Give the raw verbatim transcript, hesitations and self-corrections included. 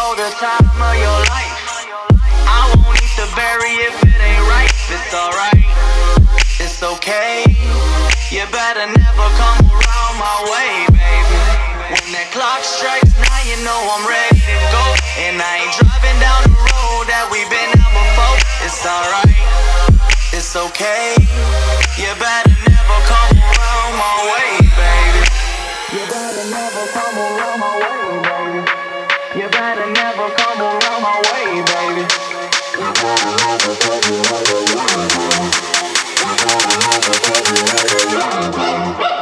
know the time of your life. I won't eat the berry if it ain't right. It's alright, it's okay. You better never come around my way, baby. When that clock strikes, now you know I'm ready to go. And I ain't driving down the road that we've been down before. It's alright, it's okay. You better never come around my way, baby. You better never come around my way, baby. You better never come around my way, baby. You better never come around my way, baby. You better never come around my way, baby.